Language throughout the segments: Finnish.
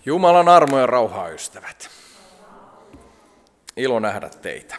Jumalan armo ja rauhaa, ystävät. Ilo nähdä teitä.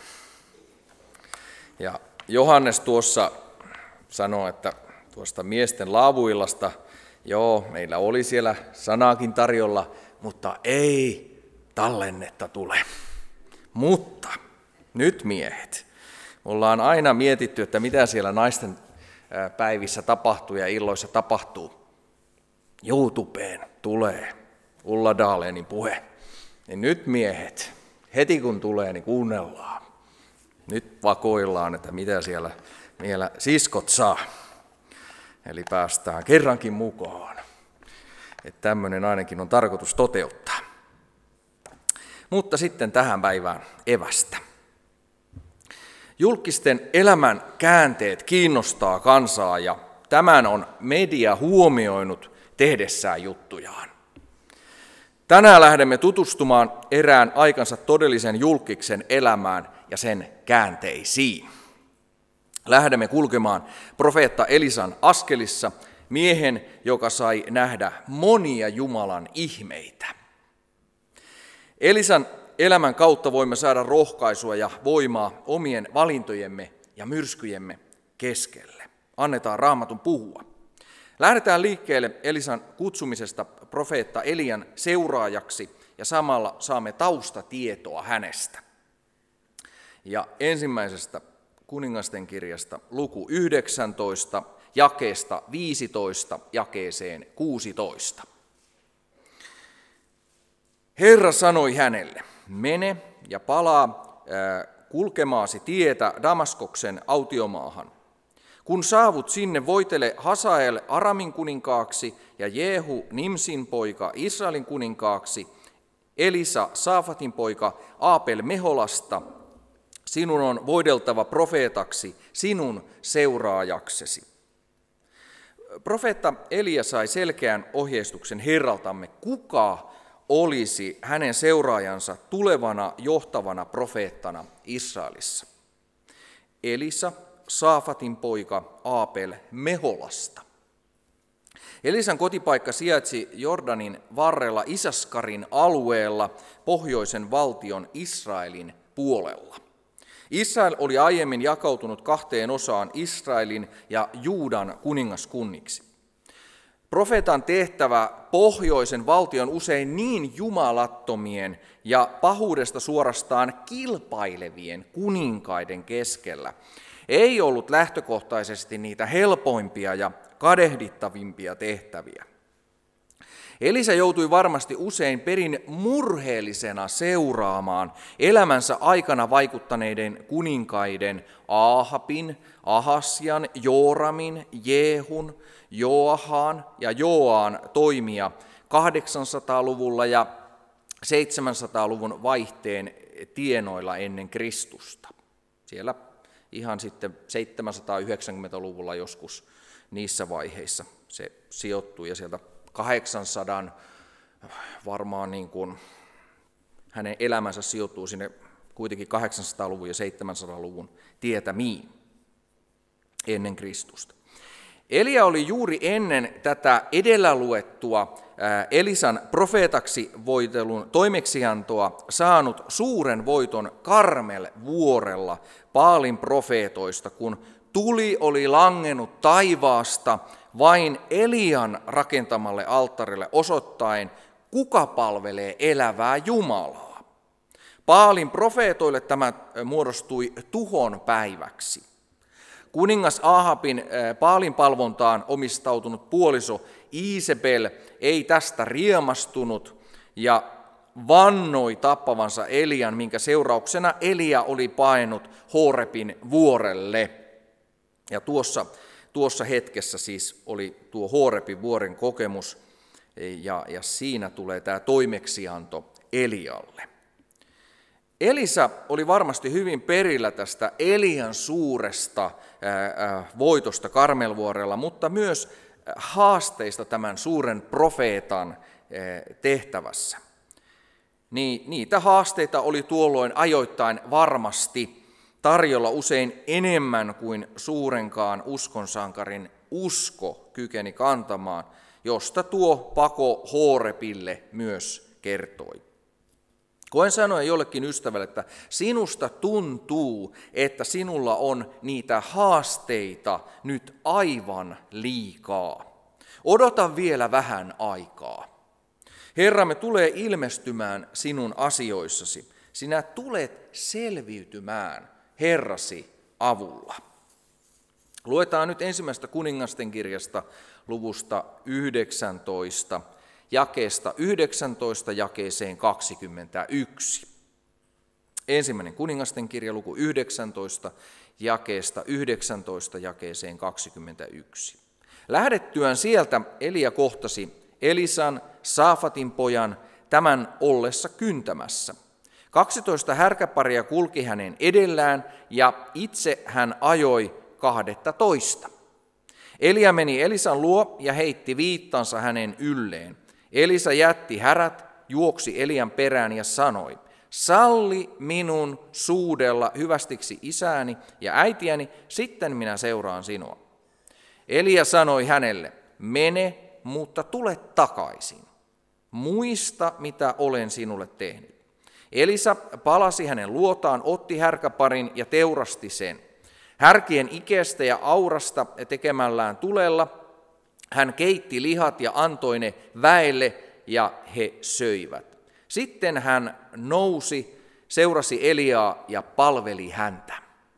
Ja Johannes tuossa sanoi, että tuosta miesten laavuillasta, joo, meillä oli siellä sanaakin tarjolla, mutta ei tallennetta tule. Mutta nyt miehet, ollaan aina mietitty, että mitä siellä naisten päivissä tapahtuu ja illoissa tapahtuu. YouTubeen tulee Ulla Dahlenin puhe. Ja nyt miehet, heti kun tulee, niin kuunnellaan. Nyt vakoillaan, että mitä siellä vielä siskot saa. Eli päästään kerrankin mukaan. Että tämmöinen ainakin on tarkoitus toteuttaa. Mutta sitten tähän päivään evästä. Julkisten elämän käänteet kiinnostaa kansaa ja tämän on media huomioinut tehdessään juttujaan. Tänään lähdemme tutustumaan erään aikansa todellisen julkiksen elämään ja sen käänteisiin. Lähdemme kulkemaan profeetta Elisan askelissa, miehen, joka sai nähdä monia Jumalan ihmeitä. Elisan elämän kautta voimme saada rohkaisua ja voimaa omien valintojemme ja myrskyjemme keskelle. Annetaan Raamatun puhua. Lähdetään liikkeelle Elisan kutsumisesta profeetta Elian seuraajaksi ja samalla saamme taustatietoa hänestä. Ja ensimmäisestä kuningasten kirjasta luku 19, jakeesta 15 jakeeseen 16. Herra sanoi hänelle, mene ja palaa kulkemaasi tietä Damaskoksen autiomaahan. Kun saavut sinne, voitele Hasael Aramin kuninkaaksi ja Jehu Nimsin poika Israelin kuninkaaksi, Elisa Saafatin poika Aapel Meholasta. Sinun on voideltava profeetaksi sinun seuraajaksesi. Profeetta Elia sai selkeän ohjeistuksen Herraltamme, kuka olisi hänen seuraajansa tulevana johtavana profeettana Israelissa. Elisa, Saafatin poika Aapel Meholasta. Elisan kotipaikka sijaitsi Jordanin varrella Isaskarin alueella pohjoisen valtion Israelin puolella. Israel oli aiemmin jakautunut kahteen osaan, Israelin ja Juudan kuningaskunniksi. Profeetan tehtävä pohjoisen valtion usein niin jumalattomien ja pahuudesta suorastaan kilpailevien kuninkaiden keskellä ei ollut lähtökohtaisesti niitä helpoimpia ja kadehdittavimpia tehtäviä. Elisa joutui varmasti usein perin murheellisena seuraamaan elämänsä aikana vaikuttaneiden kuninkaiden Ahabin, Ahasjan, Jooramin, Jehun, Joahan ja Joaan toimia 800-luvulla ja 700-luvun vaihteen tienoilla ennen Kristusta. Siellä ihan sitten 790-luvulla joskus niissä vaiheissa se sijoittui ja sieltä 800 varmaan niin kuin hänen elämänsä sijoittuu sinne kuitenkin 800-luvun ja 700-luvun tietämiin ennen Kristusta. Elia oli juuri ennen tätä edellä luettua Elisan profeetaksi voitelun toimeksiantoa saanut suuren voiton Karmel-vuorella Baalin profeetoista, kun tuli oli langennut taivaasta vain Elian rakentamalle alttarille osoittaen, kuka palvelee elävää Jumalaa. Baalin profeetoille tämä muodostui tuhon päiväksi. Kuningas Ahabin Baalin palvontaan omistautunut puoliso Iisebel ei tästä riemastunut ja vannoi tappavansa Elian, minkä seurauksena Elia oli paennut Horebin vuorelle. Ja tuossa hetkessä siis oli tuo Horebin vuoren kokemus ja siinä tulee tämä toimeksianto Elialle. Elisa oli varmasti hyvin perillä tästä Elian suuresta voitosta Karmelvuorella, mutta myös haasteista tämän suuren profeetan tehtävässä. Niitä haasteita oli tuolloin ajoittain varmasti tarjolla usein enemmän kuin suurenkaan uskonsankarin usko kykeni kantamaan, josta tuo pako Horebille myös kertoi. Koen sanoa jollekin ystävälle, että sinusta tuntuu, että sinulla on niitä haasteita nyt aivan liikaa. Odota vielä vähän aikaa. Herramme tulee ilmestymään sinun asioissasi. Sinä tulet selviytymään Herrasi avulla. Luetaan nyt ensimmäistä kuningasten kirjasta luvusta 19, jakeesta 19 jakeeseen 21. Ensimmäinen kuningasten kirja, luku 19, jakeesta 19 jakeeseen 21. Lähdettyään sieltä Elia kohtasi Elisan, Saafatin pojan, tämän ollessa kyntämässä. 12 härkäparia kulki hänen edellään ja itse hän ajoi 12. Elia meni Elisan luo ja heitti viittansa hänen ylleen. Elisa jätti härät, juoksi Elian perään ja sanoi, salli minun suudella hyvästiksi isääni ja äitiäni, sitten minä seuraan sinua. Elia sanoi hänelle, mene, mutta tule takaisin. Muista, mitä olen sinulle tehnyt. Elisa palasi hänen luotaan, otti härkäparin ja teurasti sen. Härkien ikeestä ja aurasta tekemällään tulella hän keitti lihat ja antoi ne väelle ja he söivät. Sitten hän nousi, seurasi Eliaa ja palveli häntä.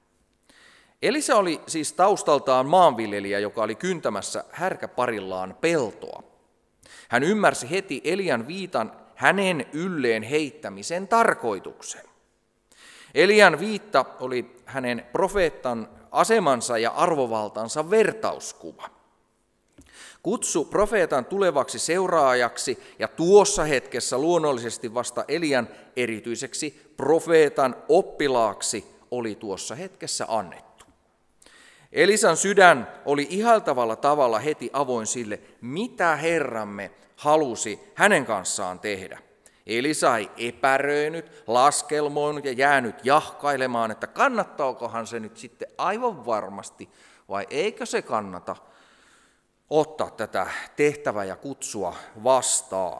Elisa oli siis taustaltaan maanviljelijä, joka oli kyntämässä härkäparillaan peltoa. Hän ymmärsi heti Elian viitan hänen ylleen heittämisen tarkoituksen. Elian viitta oli hänen profeetan asemansa ja arvovaltansa vertauskuva. Kutsu profeetan tulevaksi seuraajaksi ja tuossa hetkessä luonnollisesti vasta Elian erityiseksi profeetan oppilaaksi oli tuossa hetkessä annettu. Elisan sydän oli ihailtavalla tavalla heti avoin sille, mitä Herramme halusi hänen kanssaan tehdä. Elisa ei epäröinyt, laskelmoinut ja jäänyt jahkailemaan, että kannattaakohan se nyt sitten aivan varmasti vai eikö se kannata ottaa tätä tehtävää ja kutsua vastaan.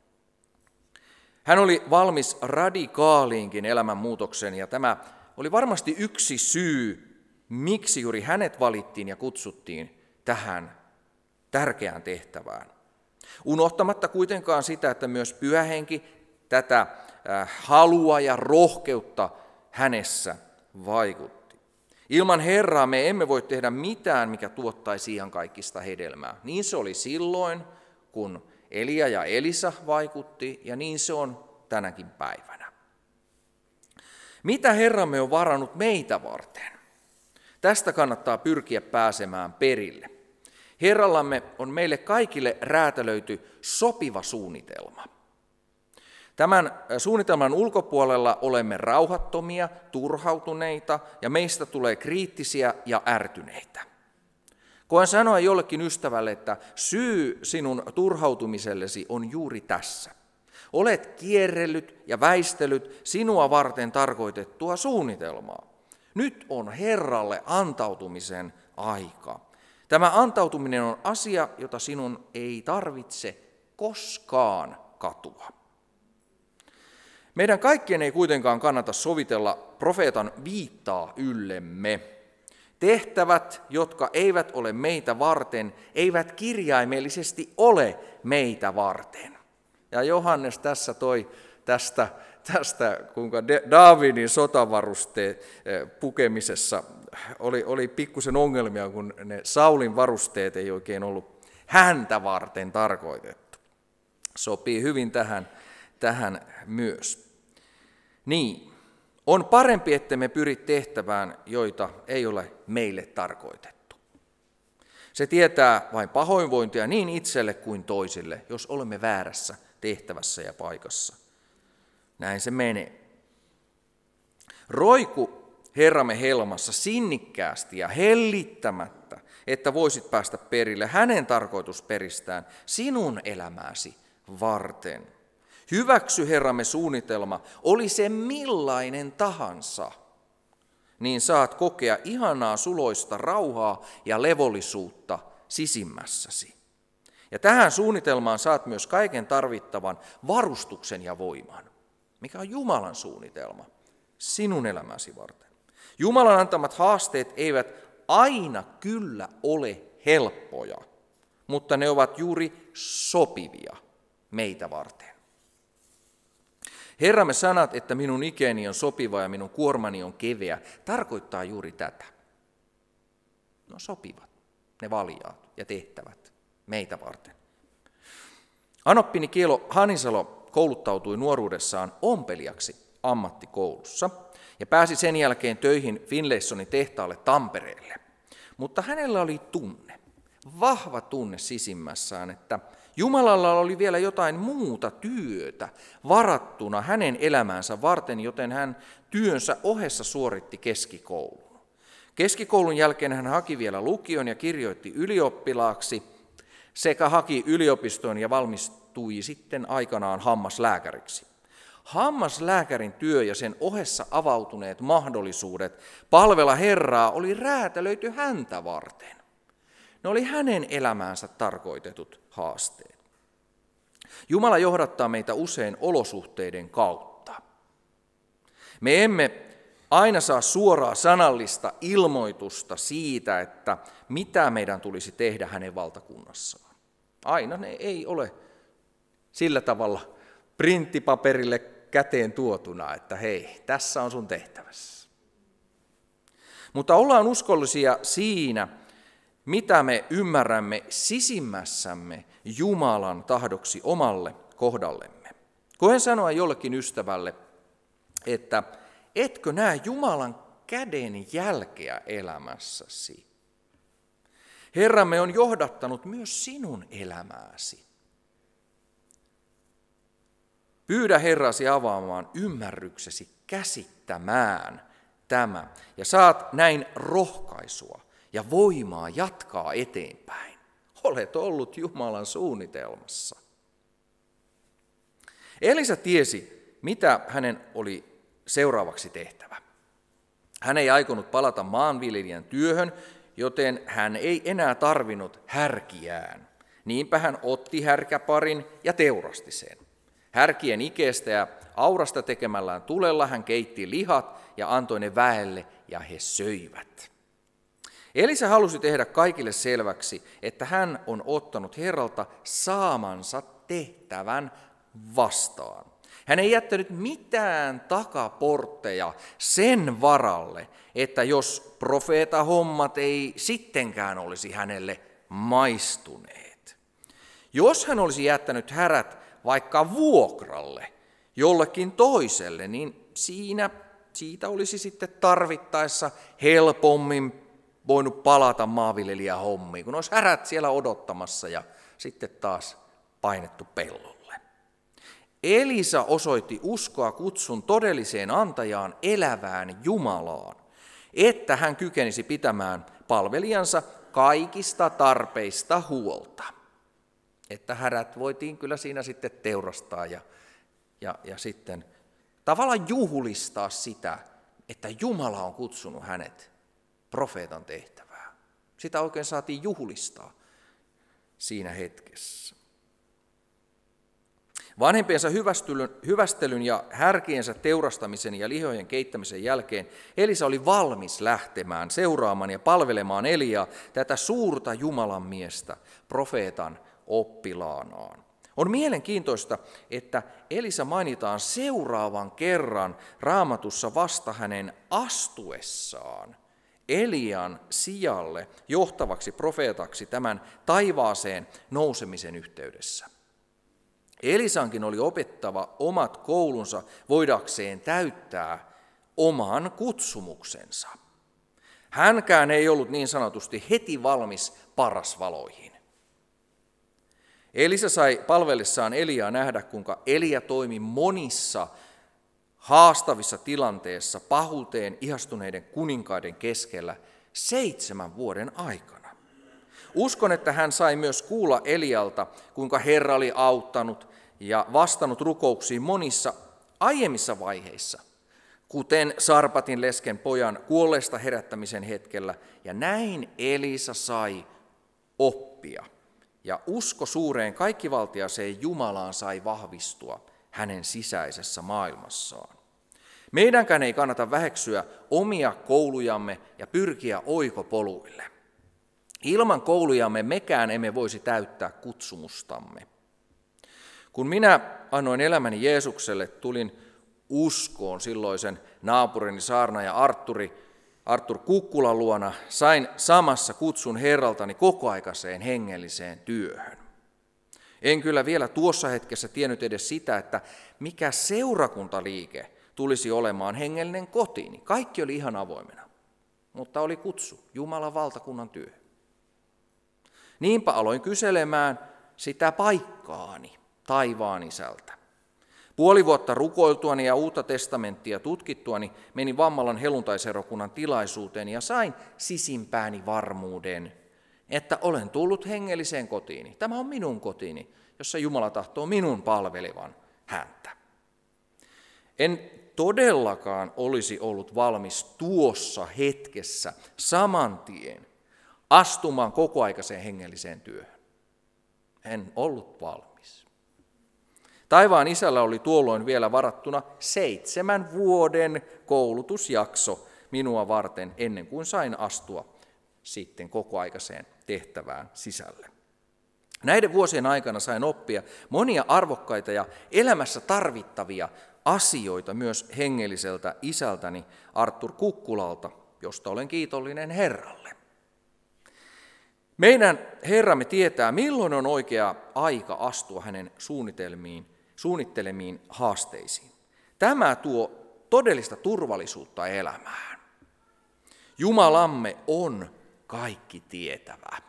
Hän oli valmis radikaaliinkin elämänmuutokseen ja tämä oli varmasti yksi syy, miksi juuri hänet valittiin ja kutsuttiin tähän tärkeään tehtävään. Unohtamatta kuitenkaan sitä, että myös Pyhä Henki tätä halua ja rohkeutta hänessä vaikutti. Ilman Herraa me emme voi tehdä mitään, mikä tuottaisi ihan kaikista hedelmää. Niin se oli silloin, kun Elia ja Elisa vaikutti, ja niin se on tänäkin päivänä. Mitä Herramme on varannut meitä varten? Tästä kannattaa pyrkiä pääsemään perille. Herrallamme on meille kaikille räätälöity sopiva suunnitelma. Tämän suunnitelman ulkopuolella olemme rauhattomia, turhautuneita ja meistä tulee kriittisiä ja ärtyneitä. Koen sanoa jollekin ystävälle, että syy sinun turhautumisellesi on juuri tässä. Olet kierrellyt ja väistellyt sinua varten tarkoitettua suunnitelmaa. Nyt on Herralle antautumisen aika. Tämä antautuminen on asia, jota sinun ei tarvitse koskaan katua. Meidän kaikkien ei kuitenkaan kannata sovitella profeetan viittaa yllemme. Tehtävät, jotka eivät ole meitä varten, eivät kirjaimellisesti ole meitä varten. Ja Johannes tässä toi tästä kuinka Daavidin sotavarusteet pukemisessa oli pikkusen ongelmia, kun ne Saulin varusteet ei oikein ollut häntä varten tarkoitettu. Sopii hyvin tähän myös. Niin, on parempi, että me pyri tehtävään, joita ei ole meille tarkoitettu. Se tietää vain pahoinvointia niin itselle kuin toisille, jos olemme väärässä tehtävässä ja paikassa. Näin se menee. Roiku Herramme helmassa sinnikkäästi ja hellittämättä, että voisit päästä perille hänen tarkoitusperistään sinun elämääsi varten. Hyväksy Herramme suunnitelma, oli se millainen tahansa, niin saat kokea ihanaa suloista rauhaa ja levollisuutta sisimmässäsi. Ja tähän suunnitelmaan saat myös kaiken tarvittavan varustuksen ja voiman, mikä on Jumalan suunnitelma sinun elämäsi varten. Jumalan antamat haasteet eivät aina kyllä ole helppoja, mutta ne ovat juuri sopivia meitä varten. Herramme sanat, että minun ikäni on sopiva ja minun kuormani on keveä, tarkoittaa juuri tätä. No sopivat, ne valjaat ja tehtävät meitä varten. Anoppini Kielo Hanisalo kouluttautui nuoruudessaan ompelijaksi ammattikoulussa ja pääsi sen jälkeen töihin Finlaysonin tehtaalle Tampereelle. Mutta hänellä oli tunne, vahva tunne sisimmässään, että Jumalalla oli vielä jotain muuta työtä varattuna hänen elämäänsä varten, joten hän työnsä ohessa suoritti keskikoulun. Keskikoulun jälkeen hän haki vielä lukion ja kirjoitti ylioppilaaksi sekä haki yliopistoon ja valmistui sitten aikanaan hammaslääkäriksi. Hammaslääkärin työ ja sen ohessa avautuneet mahdollisuudet palvella Herraa oli räätälöity häntä varten. Ne oli hänen elämäänsä tarkoitetut haasteet. Jumala johdattaa meitä usein olosuhteiden kautta. Me emme aina saa suoraa sanallista ilmoitusta siitä, että mitä meidän tulisi tehdä hänen valtakunnassaan. Aina ne ei ole sillä tavalla printtipaperille käteen tuotuna, että hei, tässä on sun tehtävässä. Mutta ollaan uskollisia siinä, mitä me ymmärrämme sisimmässämme Jumalan tahdoksi omalle kohdallemme. Koen sanoa jollekin ystävälle, että etkö näe Jumalan käden jälkeä elämässäsi? Herramme on johdattanut myös sinun elämääsi. Pyydä Herrasi avaamaan ymmärryksesi käsittämään tämä ja saat näin rohkaisua ja voimaa jatkaa eteenpäin. Olet ollut Jumalan suunnitelmassa. Elisa tiesi, mitä hänen oli seuraavaksi tehtävä. Hän ei aikonut palata maanviljelijän työhön, joten hän ei enää tarvinnut härkiään. Niinpä hän otti härkäparin ja teurasti sen. Härkien ikeestä ja aurasta tekemällään tulella hän keitti lihat ja antoi ne väelle ja he söivät. Elisa halusi tehdä kaikille selväksi, että hän on ottanut Herralta saamansa tehtävän vastaan. Hän ei jättänyt mitään takaportteja sen varalle, että jos profeetahommat ei sittenkään olisi hänelle maistuneet. Jos hän olisi jättänyt härät vaikka vuokralle jollekin toiselle, niin siitä olisi sitten tarvittaessa helpommin voinut palata maanviljelijähommiin, kun olisi härät siellä odottamassa ja sitten taas painettu pellolle. Elisa osoitti uskoa kutsun todelliseen antajaan, elävään Jumalaan, että hän kykenisi pitämään palvelijansa kaikista tarpeista huolta. Että härät voitiin kyllä siinä sitten teurastaa ja sitten tavallaan juhlistaa sitä, että Jumala on kutsunut hänet profeetan tehtävään. Sitä oikein saatiin juhlistaa siinä hetkessä. Vanhempiensa hyvästelyn ja härkiensä teurastamisen ja lihojen keittämisen jälkeen Elisa oli valmis lähtemään seuraamaan ja palvelemaan Eliaa, tätä suurta Jumalan miestä, profeetan oppilaanaan. On mielenkiintoista, että Elisa mainitaan seuraavan kerran Raamatussa vasta hänen astuessaan Elian sijalle johtavaksi profeetaksi tämän taivaaseen nousemisen yhteydessä. Elisankin oli opettava omat koulunsa voidakseen täyttää oman kutsumuksensa. Hänkään ei ollut niin sanotusti heti valmis parasvaloihin. Elisa sai palvellessaan Eliaa nähdä, kuinka Elia toimi monissa haastavissa tilanteissa pahuuteen ihastuneiden kuninkaiden keskellä 7 vuoden aikana. Uskon, että hän sai myös kuulla Elialta, kuinka Herra oli auttanut ja vastannut rukouksiin monissa aiemmissa vaiheissa, kuten Sarpatin lesken pojan kuolleesta herättämisen hetkellä, ja näin Elisa sai oppia ja usko suureen kaikkivaltiaseen Jumalaan sai vahvistua hänen sisäisessä maailmassaan. Meidänkään ei kannata väheksyä omia koulujamme ja pyrkiä oikopoluille. Ilman koulujamme mekään emme voisi täyttää kutsumustamme. Kun minä annoin elämäni Jeesukselle, tulin uskoon silloisen naapurini saarnaaja Arttur Kukkulan luona, sain samassa kutsun Herraltani kokoaikaiseen hengelliseen työhön. En kyllä vielä tuossa hetkessä tiennyt edes sitä, että mikä seurakuntaliike tulisi olemaan hengellinen kotiini. Kaikki oli ihan avoimena, mutta oli kutsu Jumalan valtakunnan työhön. Niinpä aloin kyselemään sitä paikkaani taivaan Isältä. Puoli vuotta rukoiltuani ja Uutta testamenttia tutkittuani menin Vammalan helluntaiseurakunnan tilaisuuteen ja sain sisimpääni varmuuden, että olen tullut hengelliseen kotiini. Tämä on minun kotiini, jossa Jumala tahtoo minun palvelevan häntä. En todellakaan olisi ollut valmis tuossa hetkessä saman tien astumaan kokoaikaiseen hengelliseen työhön. En ollut valmis. Taivaan Isällä oli tuolloin vielä varattuna 7 vuoden koulutusjakso minua varten ennen kuin sain astua sitten kokoaikaiseen tehtävään sisälle. Näiden vuosien aikana sain oppia monia arvokkaita ja elämässä tarvittavia asioita myös hengelliseltä isältäni Arttur Kukkulalta, josta olen kiitollinen Herralle. Meidän Herramme tietää, milloin on oikea aika astua hänen suunnittelemiin haasteisiin. Tämä tuo todellista turvallisuutta elämään. Jumalamme on kaikki tietävä.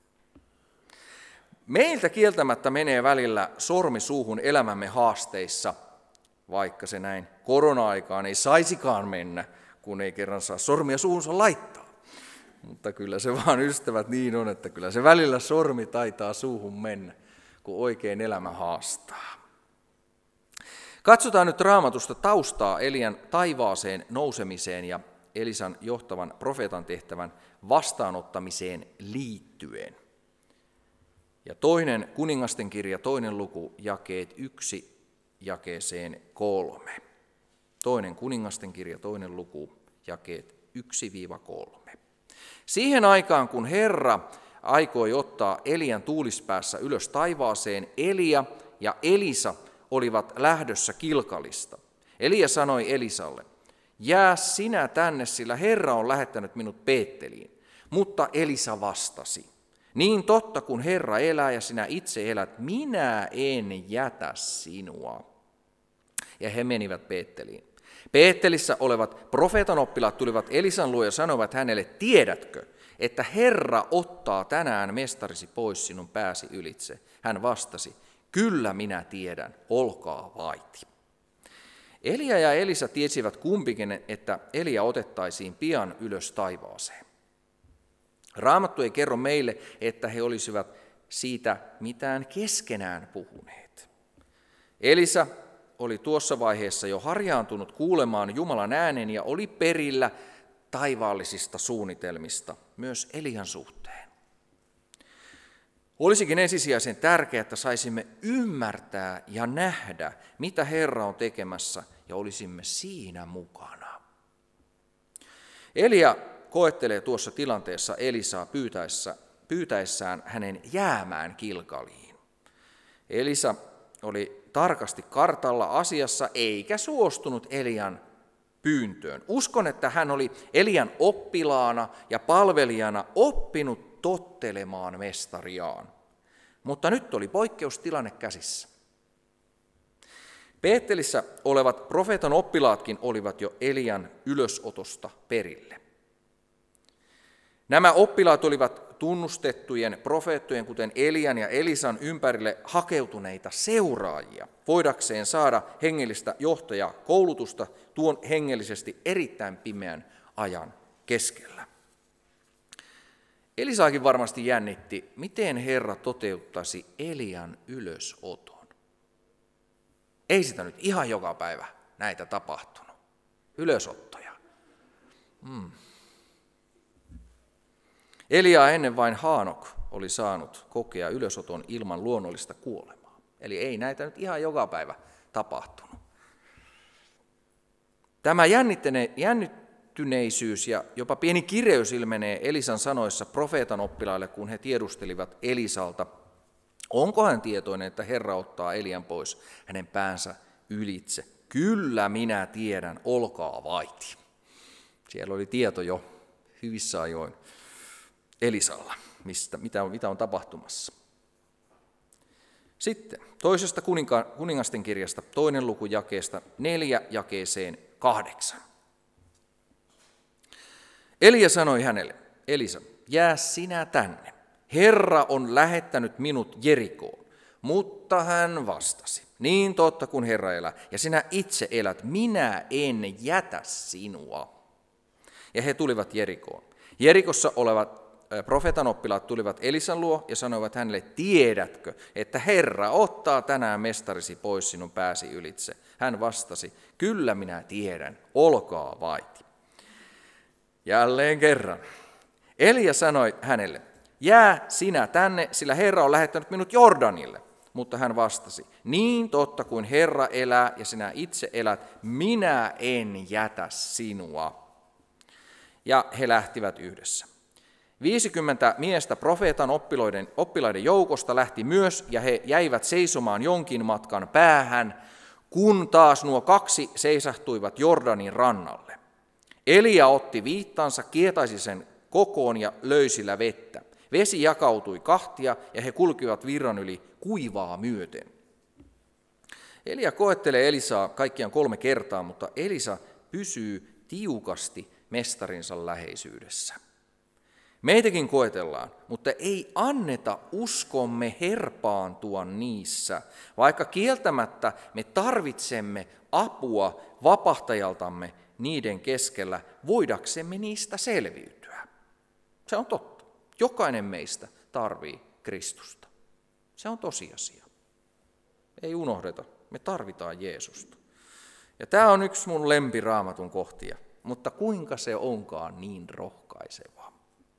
Meiltä kieltämättä menee välillä sormi suuhun elämämme haasteissa, vaikka se näin korona-aikaan ei saisikaan mennä, kun ei kerran saa sormia suuhunsa laittaa. Mutta kyllä se vaan, ystävät, niin on, että kyllä se välillä sormi taitaa suuhun mennä, kun oikein elämä haastaa. Katsotaan nyt Raamatusta taustaa Elian taivaaseen nousemiseen ja Elisan johtavan profeetan tehtävän vastaanottamiseen liittyen. Ja 2. kuningasten kirja, 2. luku, jakeet 1 jakeeseen 3. 2. kuningasten kirja, 2. luku, jakeet 1-3. Siihen aikaan, kun Herra aikoi ottaa Elian tuulispäässä ylös taivaaseen, Elia ja Elisa olivat lähdössä Kilkalista. Elia sanoi Elisalle, jää sinä tänne, sillä Herra on lähettänyt minut Beetteliin. Mutta Elisa vastasi, niin totta kun Herra elää ja sinä itse elät, minä en jätä sinua. Ja he menivät Beetteliin. Beettelissä olevat profeetan oppilaat tulivat Elisan luo ja sanoivat hänelle, tiedätkö, että Herra ottaa tänään mestarisi pois sinun pääsi ylitse. Hän vastasi, kyllä minä tiedän, olkaa vaiti. Elia ja Elisa tiesivät kumpikin, että Elia otettaisiin pian ylös taivaaseen. Raamattu ei kerro meille, että he olisivat siitä mitään keskenään puhuneet. Elisa oli tuossa vaiheessa jo harjaantunut kuulemaan Jumalan äänen ja oli perillä taivaallisista suunnitelmista myös Elian suhteen. Olisikin ensisijaisen tärkeää, että saisimme ymmärtää ja nähdä, mitä Herra on tekemässä, ja olisimme siinä mukana. Elia koettelee tuossa tilanteessa Elisaa pyytäessään hänen jäämään Kilkaliin. Elisa oli tarkasti kartalla asiassa eikä suostunut Elian pyyntöön. Uskon, että hän oli Elian oppilaana ja palvelijana oppinut tottelemaan mestariaan. Mutta nyt oli poikkeustilanne käsissä. Beettelissä olevat profeetan oppilaatkin olivat jo Elian ylösotosta perille. Nämä oppilaat olivat tunnustettujen profeettojen, kuten Elian ja Elisan ympärille hakeutuneita seuraajia, voidakseen saada hengellistä johtajakoulutusta tuon hengellisesti erittäin pimeän ajan keskellä. Elisaakin varmasti jännitti, miten Herra toteuttaisi Elian ylösoton. Ei sitä nyt ihan joka päivä näitä tapahtunut. Ylösottoja. Eliaa ennen vain Haanok oli saanut kokea ylösoton ilman luonnollista kuolemaa. Eli ei näitä nyt ihan joka päivä tapahtunut. Tämä jännittyneisyys ja jopa pieni kireys ilmenee Elisan sanoissa profeetan oppilaille, kun he tiedustelivat Elisalta, onko hän tietoinen, että Herra ottaa Elian pois hänen päänsä ylitse. Kyllä minä tiedän, olkaa vaiti. Siellä oli tieto jo hyvissä ajoin Elisalla, mitä on tapahtumassa. Sitten toisesta kuningasten kirjasta, 2. luku jakeesta 4 jakeeseen 8. Elia sanoi hänelle, Elisa, jää sinä tänne. Herra on lähettänyt minut Jerikoon. Mutta hän vastasi, niin totta kuin Herra elää, ja sinä itse elät, minä en jätä sinua. Ja he tulivat Jerikoon. Jerikossa olevat profeetan oppilaat tulivat Elisan luo ja sanoivat hänelle, tiedätkö, että Herra ottaa tänään mestarisi pois sinun pääsi ylitse. Hän vastasi, kyllä minä tiedän, olkaa vaiti. Jälleen kerran. Elia sanoi hänelle, jää sinä tänne, sillä Herra on lähettänyt minut Jordanille. Mutta hän vastasi, niin totta kuin Herra elää ja sinä itse elät, minä en jätä sinua. Ja he lähtivät yhdessä. 50 miestä profeetan oppilaiden joukosta lähti myös, ja he jäivät seisomaan jonkin matkan päähän, kun taas nuo 2 seisahtuivat Jordanin rannalle. Elia otti viittansa, kietaisi sen kokoon ja löi sillä vettä. Vesi jakautui kahtia, ja he kulkivat virran yli kuivaa myöten. Elia koettelee Elisaa kaikkiaan 3 kertaa, mutta Elisa pysyy tiukasti mestarinsa läheisyydessä. Meitäkin koetellaan, mutta ei anneta uskomme herpaantua niissä, vaikka kieltämättä me tarvitsemme apua vapahtajaltamme niiden keskellä, voidaksemme niistä selviytyä. Se on totta. Jokainen meistä tarvitsee Kristusta. Se on tosiasia. Ei unohdeta, me tarvitaan Jeesusta. Ja tämä on yksi mun lempiraamatun kohtia, mutta kuinka se onkaan niin rohkaiseva.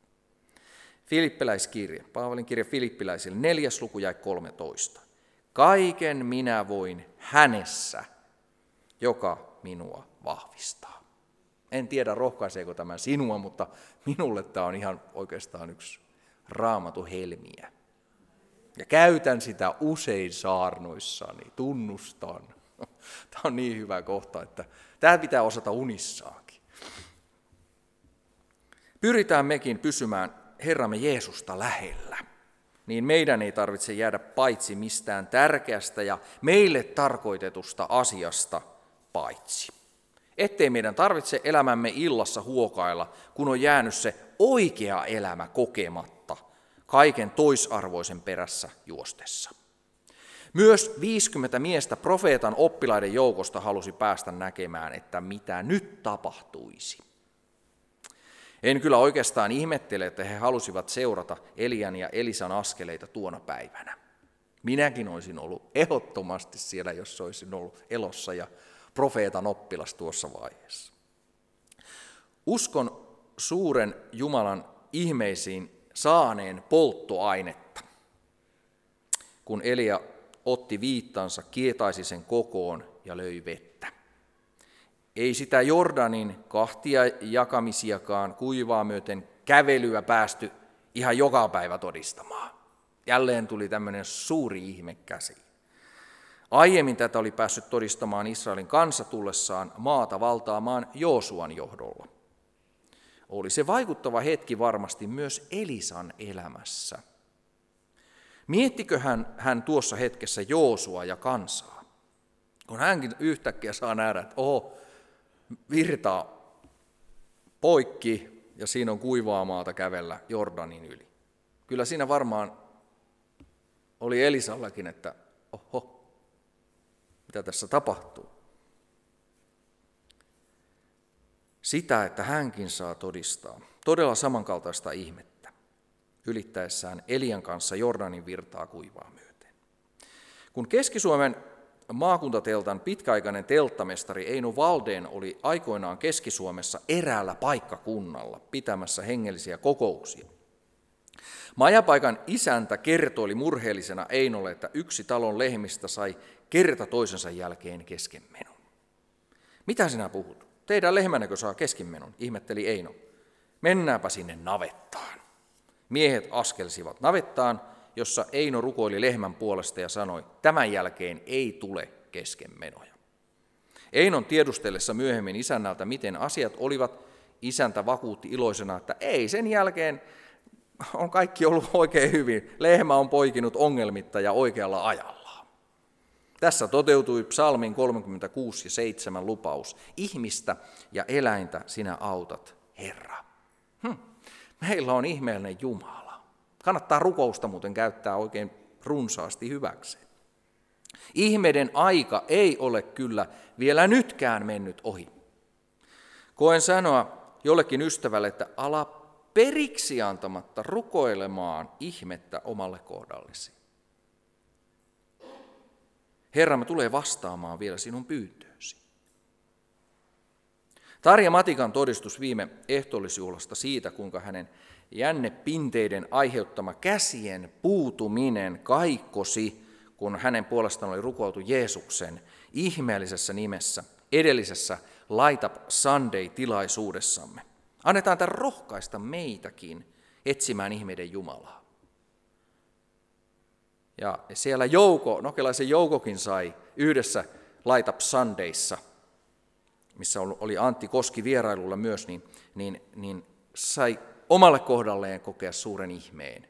Filippiläiskirja, Paavalin kirja Filippiläisille, 4. luku jae 13. Kaiken minä voin hänessä, joka minua vahvistaa. En tiedä, rohkaiseeko tämä sinua, mutta minulle tämä on ihan oikeastaan yksi raamatun helmiä. Ja käytän sitä usein saarnoissani, tunnustan. Tämä on niin hyvä kohta, että tämä pitää osata unissaankin. Pyritään mekin pysymään Herramme Jeesusta lähellä, niin meidän ei tarvitse jäädä paitsi mistään tärkeästä ja meille tarkoitetusta asiasta paitsi. Ettei meidän tarvitse elämämme illassa huokailla, kun on jäänyt se oikea elämä kokematta, kaiken toisarvoisen perässä juostessa. Myös 50 miestä profeetan oppilaiden joukosta halusi päästä näkemään, että mitä nyt tapahtuisi. En kyllä oikeastaan ihmettele, että he halusivat seurata Elian ja Elisan askeleita tuona päivänä. Minäkin olisin ollut ehdottomasti siellä, jos olisin ollut elossa ja profeetan oppilas tuossa vaiheessa. Uskon suuren Jumalan ihmeisiin saaneen polttoainetta. Kun Elia otti viittansa, kietaisi sen kokoon ja löi vettä. Ei sitä Jordanin kahtia jakamisiakaan kuivaa myöten kävelyä päästy ihan joka päivä todistamaan. Jälleen tuli tämmöinen suuri ihme käsiin. Aiemmin tätä oli päässyt todistamaan Israelin kansa tullessaan maata valtaamaan Joosuan johdolla. Oli se vaikuttava hetki varmasti myös Elisan elämässä. Miettikö hän tuossa hetkessä Joosua ja kansaa? Kun hänkin yhtäkkiä saa nähdä, että virtaa poikki ja siinä on kuivaa maata kävellä Jordanin yli. Kyllä siinä varmaan oli Elisallakin, että mitä tässä tapahtuu. Sitä, että hänkin saa todistaa todella samankaltaista ihmettä, ylittäessään Elian kanssa Jordanin virtaa kuivaa myöten. Kun Keski-Suomen maakuntateltan pitkäaikainen telttamestari Eino Valdén oli aikoinaan Keski-Suomessa eräällä paikkakunnalla pitämässä hengellisiä kokouksia, Majapaikan isäntä kertoili murheellisena Einolle, että yksi talon lehmistä sai kerta toisensa jälkeen keskenmenon. Mitä sinä puhut? Teidän lehmänäkö saa keskenmenon, ihmetteli Eino. Mennäänpä sinne navettaan. Miehet askelsivat navettaan, jossa Eino rukoili lehmän puolesta ja sanoi, tämän jälkeen ei tule keskenmenoja. Einon tiedustellessa myöhemmin isännältä, miten asiat olivat, isäntä vakuutti iloisena, että ei, sen jälkeen on kaikki ollut oikein hyvin. Lehmä on poikinut ongelmitta ja oikealla ajalla. Tässä toteutui psalmin 36 ja 7 lupaus. Ihmistä ja eläintä sinä autat, Herra. Meillä on ihmeellinen Jumala. Kannattaa rukousta muuten käyttää oikein runsaasti hyväkseen. Ihmeiden aika ei ole kyllä vielä nytkään mennyt ohi. Koen sanoa jollekin ystävälle, että ala periksi antamatta rukoilemaan ihmettä omalle kohdallesi. Herramme tulee vastaamaan vielä sinun pyyntöösi. Tarja Matikan todistus viime ehtoollisjuhlasta siitä, kuinka hänen jännepinteiden aiheuttama käsien puutuminen kaikkosi, kun hänen puolestaan oli rukoiltu Jeesuksen ihmeellisessä nimessä edellisessä Light Up Sunday-tilaisuudessamme. Annetaan tämän rohkaista meitäkin etsimään ihmeiden Jumalaa. Ja siellä Nokelaisen Joukokin sai yhdessä Light Up Sundayssa, missä oli Antti Koski vierailulla myös, niin sai omalle kohdalleen kokea suuren ihmeen.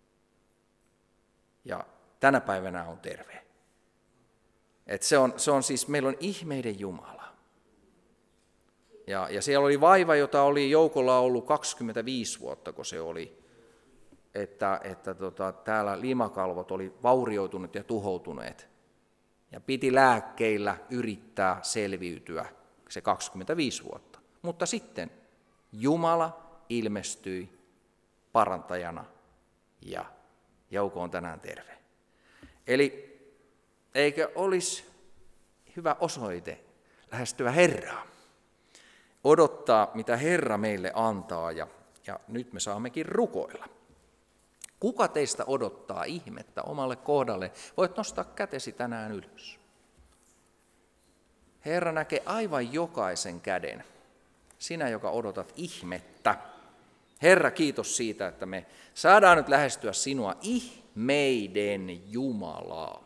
Ja tänä päivänä on terve. Se on siis, meillä on ihmeiden Jumala. Ja siellä oli vaiva, jota oli Joukolla ollut 25 vuotta, kun se oli, että täällä limakalvot oli vaurioitunut ja tuhoutuneet. Ja piti lääkkeillä yrittää selviytyä se 25 vuotta. Mutta sitten Jumala ilmestyi parantajana ja Jouko on tänään terve. Eli eikö olisi hyvä osoite lähestyä Herraa? Odottaa, mitä Herra meille antaa, ja nyt me saammekin rukoilla. Kuka teistä odottaa ihmettä omalle kohdalle? Voit nostaa kätesi tänään ylös. Herra näkee aivan jokaisen käden. Sinä, joka odotat ihmettä. Herra, kiitos siitä, että me saadaan nyt lähestyä sinua, ihmeiden Jumalaa.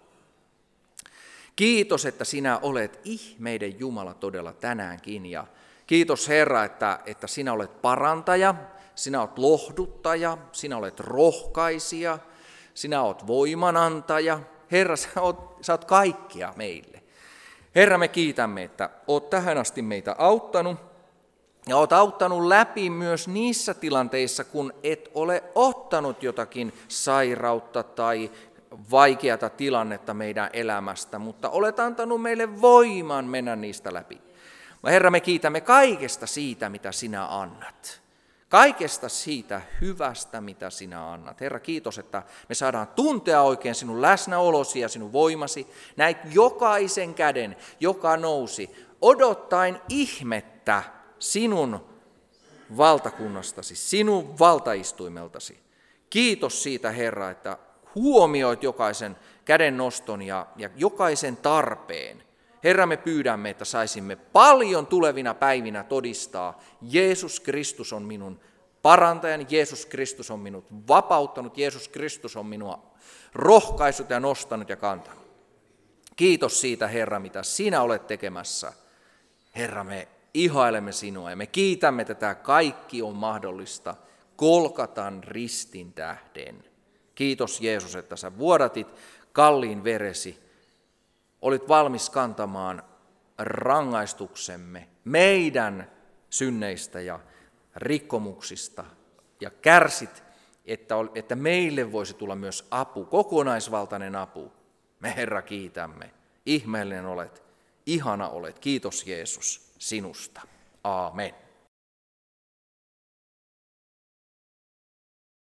Kiitos, että sinä olet ihmeiden Jumala todella tänäänkin, ja kiitos Herra, että sinä olet parantaja, sinä olet lohduttaja, sinä olet rohkaisija, sinä olet voimanantaja. Herra, sä oot kaikkia meille. Herra, me kiitämme, että olet tähän asti meitä auttanut ja olet auttanut läpi myös niissä tilanteissa, kun et ole ottanut jotakin sairautta tai vaikeata tilannetta meidän elämästä, mutta olet antanut meille voiman mennä niistä läpi. Herra, me kiitämme kaikesta siitä, mitä sinä annat. Kaikesta siitä hyvästä, mitä sinä annat. Herra, kiitos, että me saadaan tuntea oikein sinun läsnäolosi ja sinun voimasi. Näit jokaisen käden, joka nousi, odottaen ihmettä sinun valtakunnastasi, sinun valtaistuimeltasi. Kiitos siitä, Herra, että huomioit jokaisen käden noston ja jokaisen tarpeen. Herra, me pyydämme, että saisimme paljon tulevina päivinä todistaa, Jeesus Kristus on minun parantajani, Jeesus Kristus on minut vapauttanut, Jeesus Kristus on minua rohkaisut ja nostanut ja kantanut. Kiitos siitä, Herra, mitä sinä olet tekemässä. Herra, me ihailemme sinua ja me kiitämme, että tämä kaikki on mahdollista Golgatan ristin tähden. Kiitos Jeesus, että sä vuodatit kalliin veresi. Olit valmis kantamaan rangaistuksemme meidän synneistä ja rikkomuksista ja kärsit, että meille voisi tulla myös apu, kokonaisvaltainen apu. Me Herra kiitämme. Ihmeellinen olet, ihana olet. Kiitos Jeesus sinusta. Aamen.